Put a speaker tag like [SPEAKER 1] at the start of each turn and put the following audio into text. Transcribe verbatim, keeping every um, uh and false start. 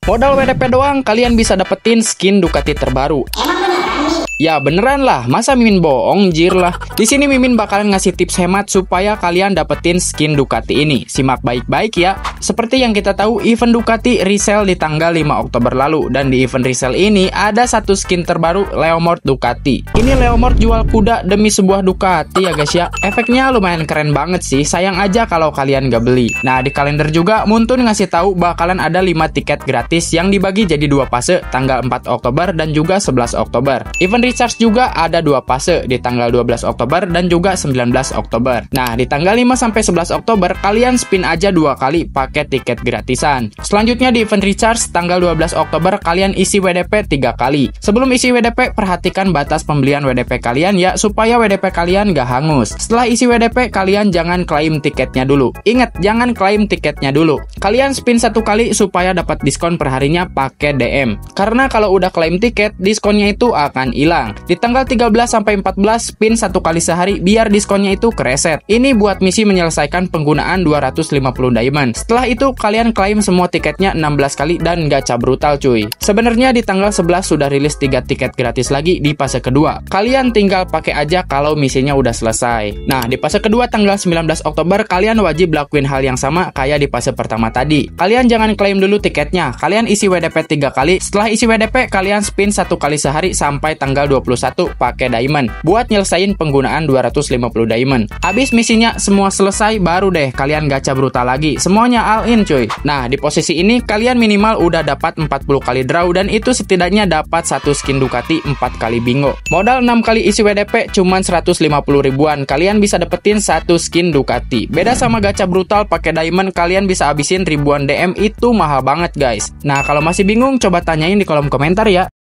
[SPEAKER 1] Modal W D P doang kalian bisa dapetin skin Ducati terbaru. Ya beneran lah, masa Mimin bohong jir lah. Di sini Mimin bakalan ngasih tips hemat supaya kalian dapetin skin Ducati ini. Simak baik-baik ya. Seperti yang kita tahu, event Ducati resell di tanggal lima Oktober lalu. Dan di event resell ini ada satu skin terbaru, Leomord Ducati. Ini Leomord jual kuda demi sebuah Ducati ya guys ya. Efeknya lumayan keren banget sih. Sayang aja kalau kalian gak beli. Nah di kalender juga Muntun ngasih tahu bakalan ada lima tiket gratis yang dibagi jadi dua fase tanggal empat Oktober dan juga sebelas Oktober. Event recharge juga ada dua fase di tanggal dua belas Oktober dan juga sembilan belas Oktober. Nah, di tanggal lima sampai sebelas Oktober kalian spin aja dua kali pakai tiket gratisan. Selanjutnya di event recharge tanggal dua belas Oktober kalian isi W D P tiga kali. Sebelum isi W D P perhatikan batas pembelian W D P kalian ya supaya W D P kalian gak hangus. Setelah isi W D P kalian jangan klaim tiketnya dulu. Ingat, jangan klaim tiketnya dulu. Kalian spin satu kali supaya dapat diskon perharinya pakai D M. Karena kalau udah klaim tiket, diskonnya itu akan hilang. Di tanggal tiga belas sampai empat belas spin satu kali sehari biar diskonnya itu kereset. Ini buat misi menyelesaikan penggunaan dua ratus lima puluh diamond. Setelah itu kalian klaim semua tiketnya enam belas kali dan gacha brutal cuy. Sebenarnya di tanggal sebelas sudah rilis tiga tiket gratis lagi di fase kedua. Kalian tinggal pakai aja kalau misinya udah selesai. Nah, di fase kedua tanggal sembilan belas Oktober kalian wajib lakuin hal yang sama kayak di fase pertama tadi. Kalian jangan klaim dulu tiketnya. Kalian isi W D P tiga kali. Setelah isi W D P kalian spin satu kali sehari sampai tanggal dua puluh satu pakai diamond buat nyelesain penggunaan dua ratus lima puluh diamond. Habis misinya semua selesai baru deh kalian gacha brutal lagi. Semuanya all in cuy. Nah, di posisi ini kalian minimal udah dapat empat puluh kali draw dan itu setidaknya dapat satu skin Ducati empat kali bingo. Modal enam kali isi W D P cuman seratus lima puluh ribuan kalian bisa dapetin satu skin Ducati. Beda sama gacha brutal pakai diamond kalian bisa habisin ribuan D M, itu mahal banget guys. Nah, kalau masih bingung coba tanyain di kolom komentar ya.